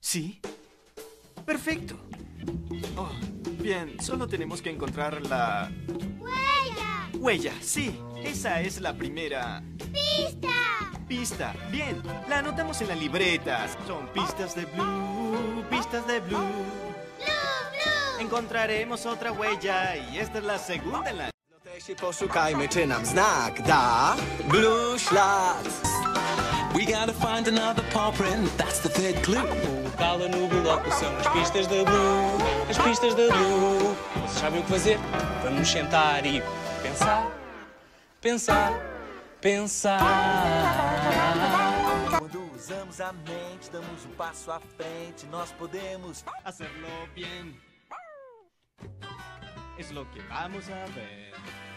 ¿Sí? Perfecto. Oh, bien, solo tenemos que encontrar la... ¡Huella! huella, sí. Esa es la primera... ¡Pista! pista. Bien, la anotamos en la libreta. Son pistas de Blue, pistas de Blue. Blue! Encontraremos otra huella y esta es la segunda en la... Też poszukajmy, czy nam znak da Blue ślad. We gotta find another paw print, that's the third clue. O Cala no bloco são as pistas da Blue, as pistas da Blue. Vocês sabem o que fazer? Vamos nos sentar e pensar, pensar, pensar. Quando usamos a mente, damos um passo à frente, nós podemos hacerlo bien. Es lo que vamos a ver.